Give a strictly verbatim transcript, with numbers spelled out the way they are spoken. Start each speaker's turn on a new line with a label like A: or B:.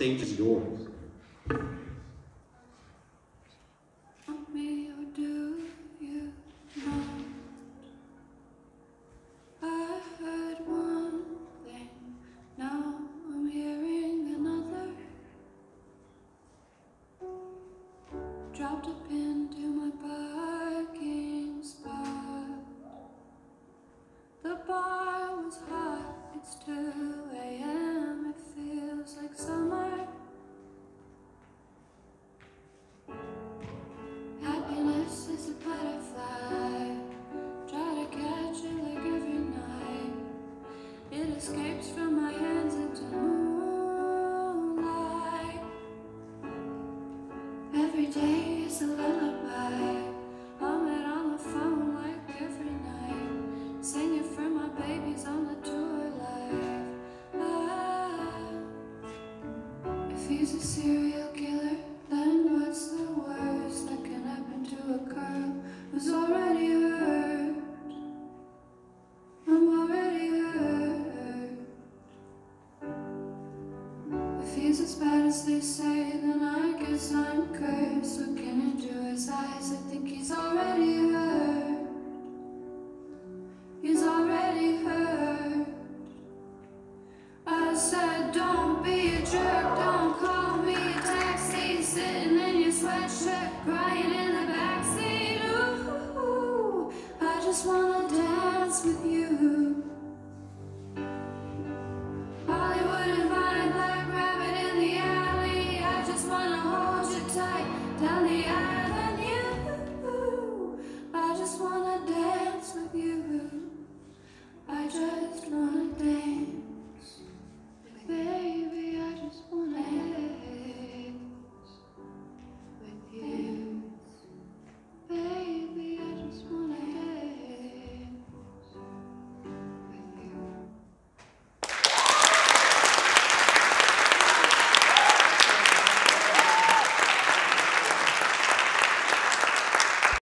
A: stage is yours.
B: Me, or do you not? I heard one thing, now I'm hearing another. Dropped a pin to my parking spot. The bar was hot, it's two A M, it feels like summer. Happiness is a butterfly, try to catch it like every night. It escapes from my hands into moonlight. Every day is a lullaby, hum it on the phone like every night. Sing it for my babies on the tour life. Ah, if he's a serial killer, then what's the worst that can happen to a girl who's already hurt? I'm already hurt. If he's as bad as they say, then I guess I'm cursed. Looking into his eyes, I think he's already hurt.